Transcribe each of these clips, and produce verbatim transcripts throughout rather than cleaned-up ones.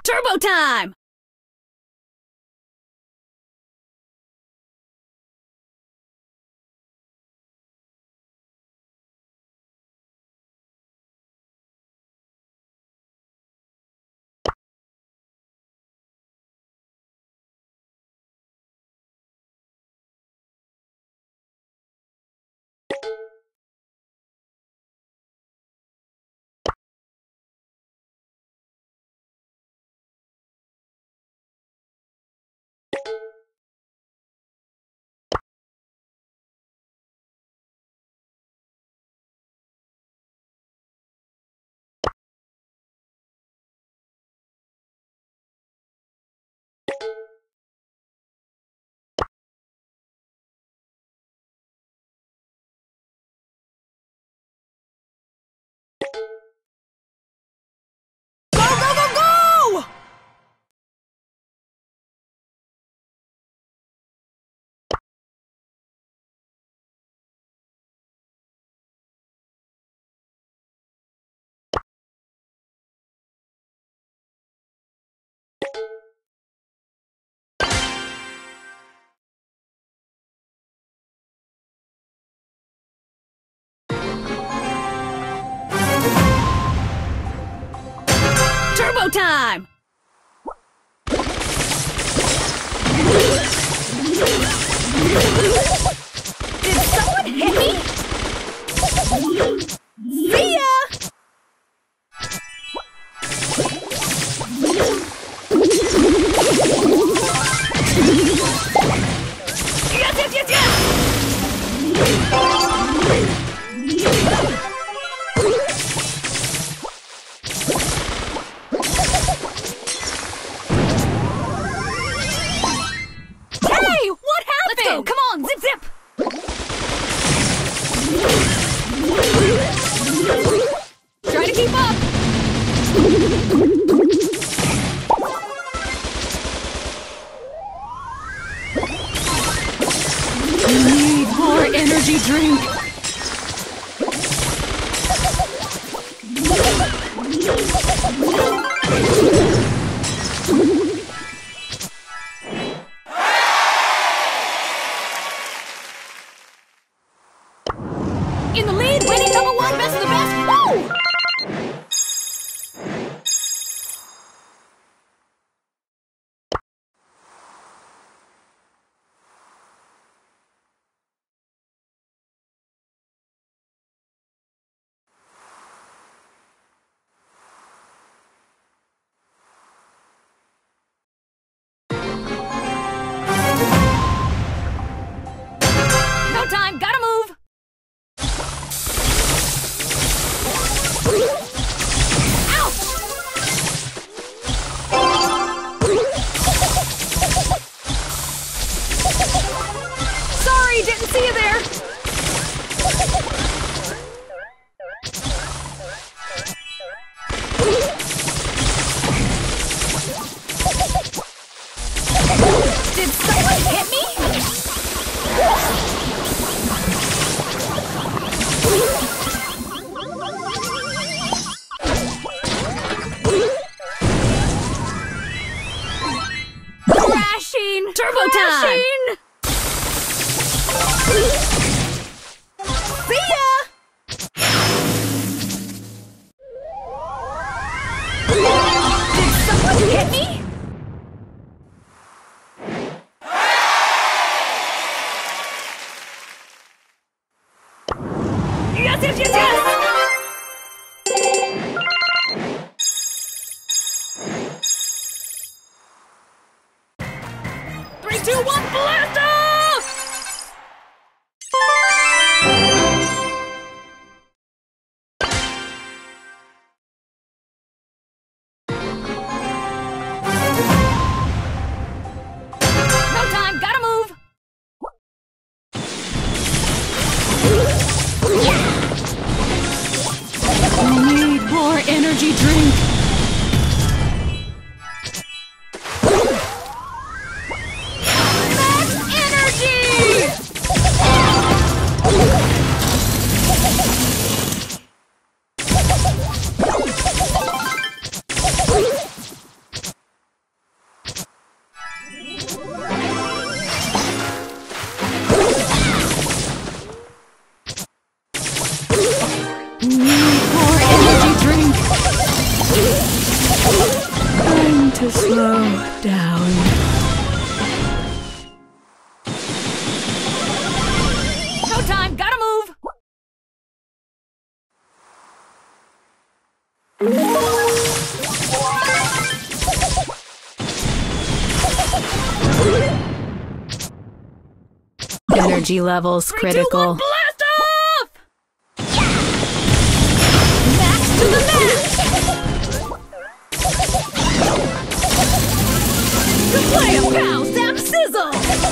Turbo time! Turbo time! Did someone hit me? See ya! Yes, yes, yes, yes! Come on, zip zip! Try to keep up! You need more energy drink! In the lead, winning number one, best of the best. Woo! No time, gotta move. Sorry, didn't see you there. Did someone hit me? Crashing! Turbo time! See ya! Did someone hit me? Yes, yes, yes, yes! Three, two, one, blast off! No time, gotta move! We need more energy drink! That's it! to slow down. No time, gotta move! Energy levels Three, critical. Two, one, blast off! Max to the max! Play a pow, zap, sizzle!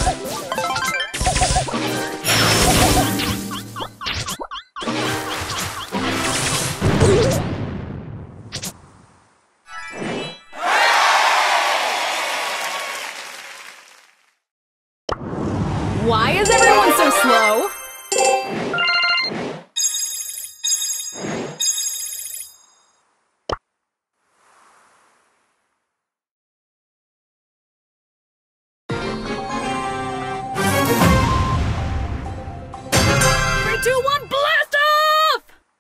Why is everyone so slow? Three, two, one, blast off!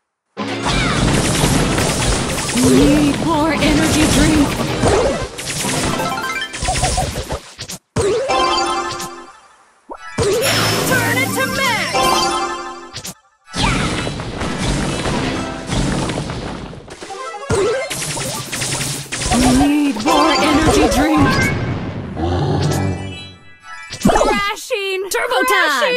Need more energy drink. Turn it to max! Need more energy drink. Crashing! Turbo time!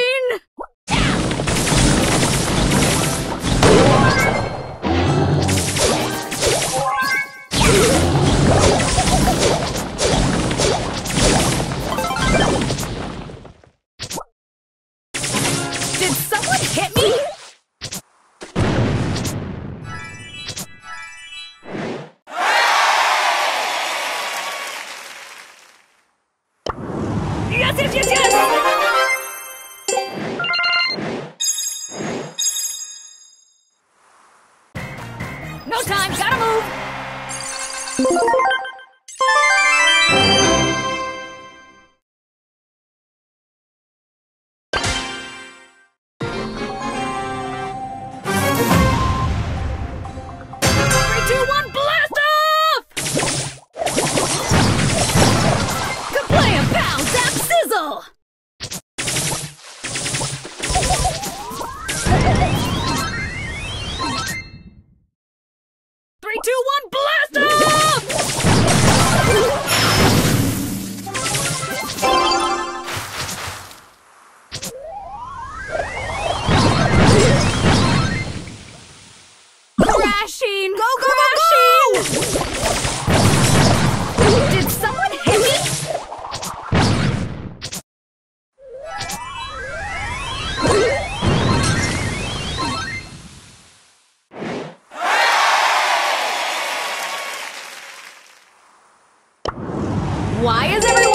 Did someone hit me? Yes, yes, yes, yes! No time, gotta move! Three, two, one, blast off! Kablam, pow, zap, sizzle! Three, two, one, blast off! Crashing! Go, go, go, go! Did someone hit me? Why is everyone